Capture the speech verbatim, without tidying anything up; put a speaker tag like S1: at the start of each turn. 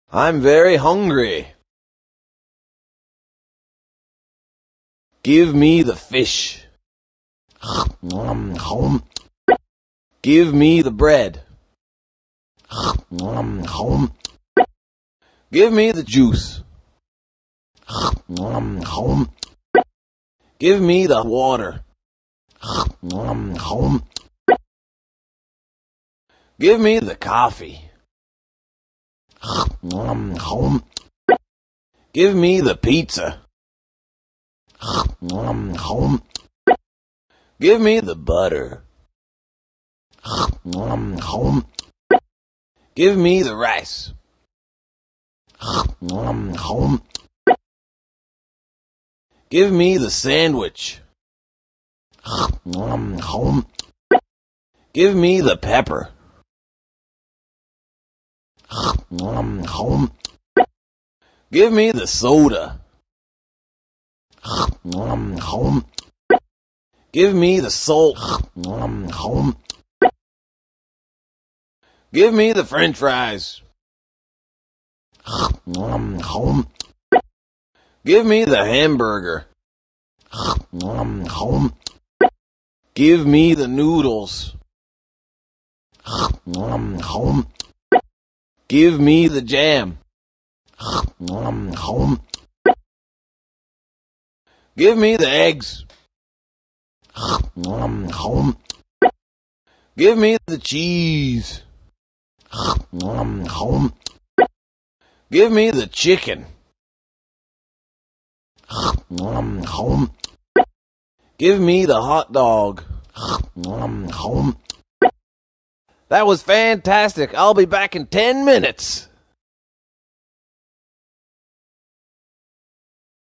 S1: I'm very hungry. Give me the fish. Give me the bread. Give me the juice. Give me the water. Give me the coffee. Give me the pizza. Give me the butter. Give me the rice. Give me the sandwich. Give me the pepper. Give me the soda. Give me the salt. Give me the French fries. Give me the hamburger. Give me the noodles. Give me the jam. Give me the eggs. Give me the cheese. Give me the chicken. Give me the hot dog. That was fantastic. I'll be back in ten minutes.